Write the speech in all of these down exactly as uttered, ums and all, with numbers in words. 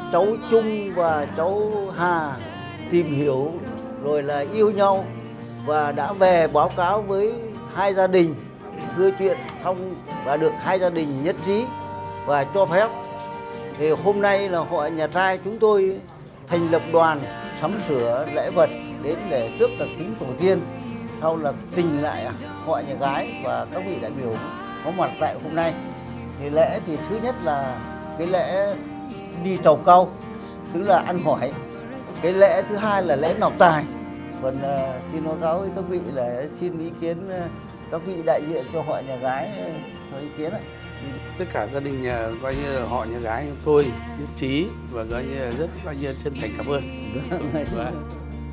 cháu Trung và cháu Hà tìm hiểu rồi là yêu nhau và đã về báo cáo với hai gia đình, đưa chuyện xong và được hai gia đình nhất trí và cho phép. Thì hôm nay là họ nhà trai chúng tôi thành lập đoàn sắm sửa lễ vật đến để trước cả kính tổ tiên, sau là tình lại họ nhà gái và các vị đại biểu có mặt tại hôm nay. Thì lễ thì thứ nhất là cái lễ đi trầu cau, tức là ăn hỏi. Cái lễ thứ hai là lễ nạp tài. Còn uh, xin báo cáo với các vị là xin ý kiến uh, các vị đại diện cho họ nhà gái uh, cho ý kiến ạ. Tất cả gia đình nhà, coi như là họ nhà gái của tôi nhất trí và coi như là rất coi như chân thành cảm ơn. Vâng.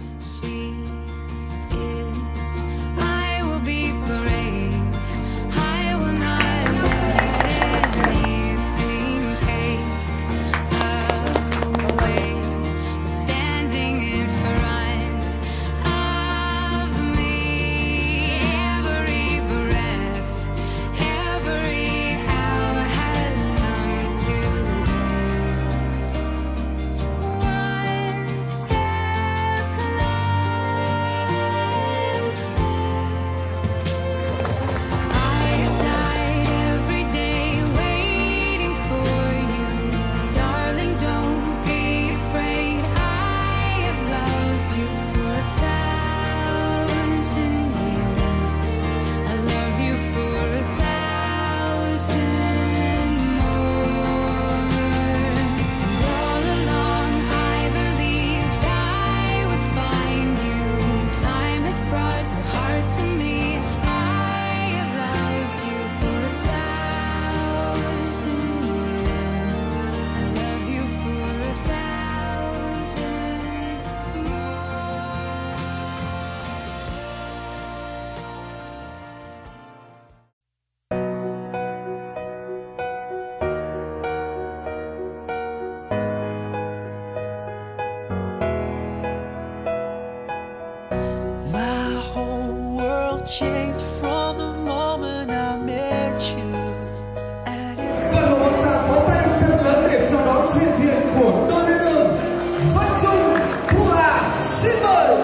Changed from the moment I met you. Và một tràng pháo tay thật lớn để chào đón sự hiện diện của đôi bên đường Văn Trung, Thu Hà. Xin mời.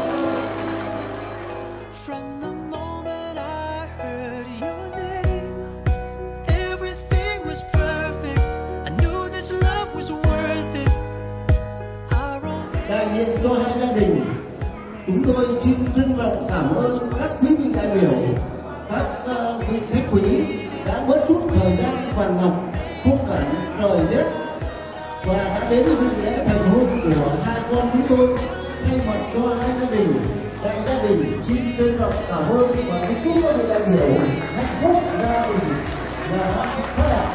From the moment I heard your name, everything was perfect. I knew this love was worth it. Đại diện cho hai gia đình, chúng tôi xin trân trọng cảm ơn các quý vị đại biểu, các uh, vị khách quý đã bớt chút thời gian vàng ngọc khung cảnh trời đất và đã đến dự lễ thành hôn của hai con chúng tôi. Thay mặt cho hai gia đình, đại gia đình xin trân trọng cảm ơn và kính chúc các vị đại biểu hạnh phúc gia đình và phát đạt.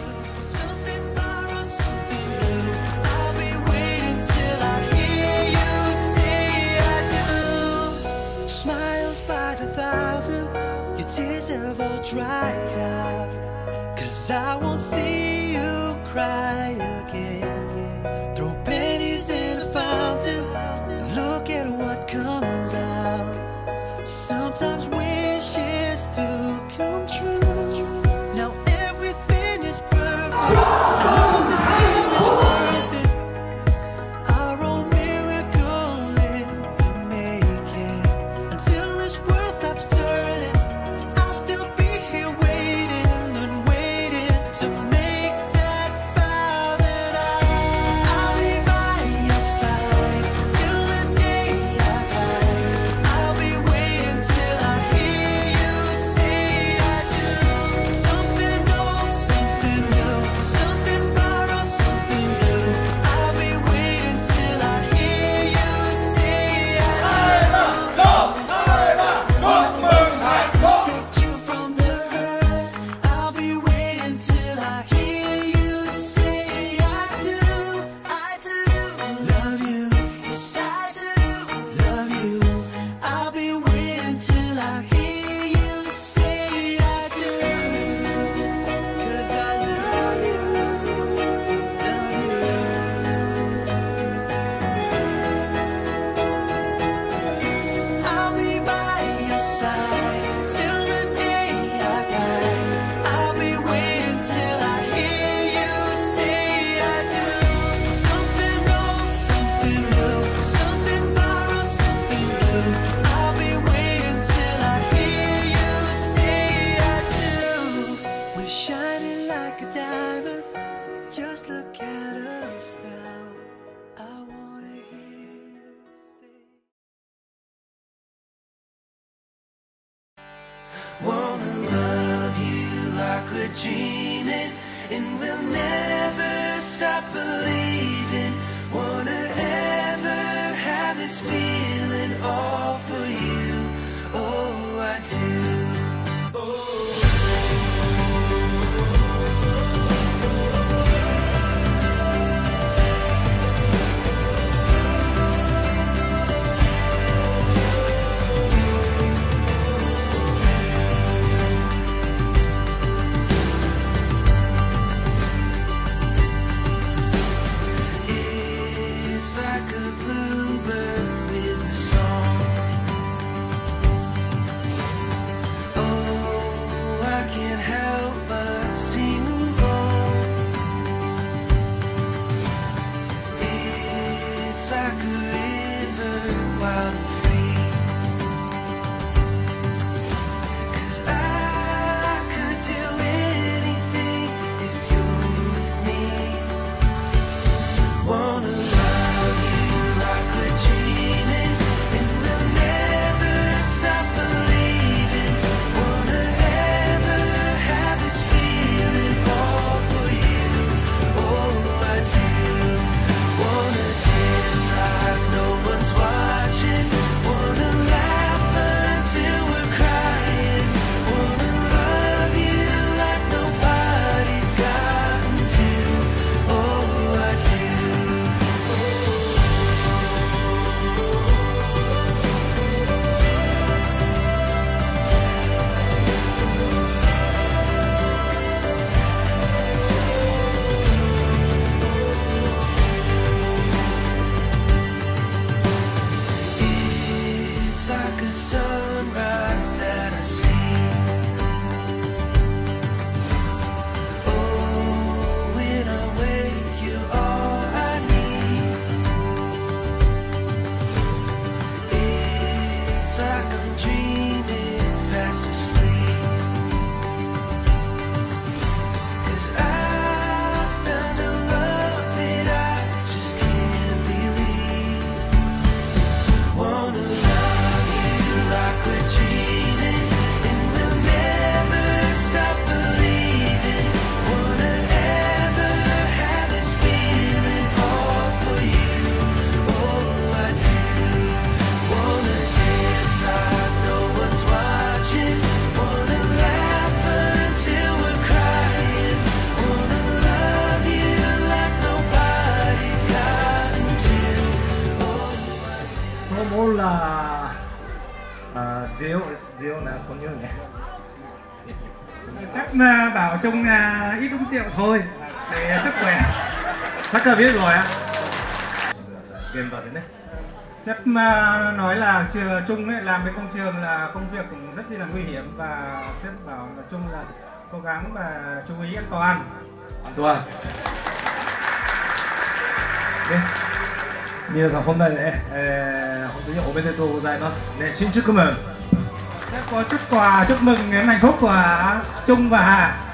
Have all dried out, 'cause I won't see you cry again. Throw pennies in a fountain, look at what comes out. Sometimes wishes do come true. Now every Wanna love you like we're dreaming, and we'll never stop believing. Wanna ever have this feeling all for you. Oh, I do. là à, Diệu Diệu là không nhớ nhỉ. Sếp bảo Trung là ít uống rượu thôi để sức khỏe. Chắc là biết rồi á. Tiền vào thế này. Sếp nói là Trung ấy, làm với công trường là công việc cũng rất là nguy hiểm, và sếp bảo là Trung là cố gắng và chú ý an toàn. An toàn. 皆さん本題でね、えー、本当におめでとうございます。ね、新宿門。 Sếp có chút quà chúc mừng đến hạnh phúc của Trung và Hà.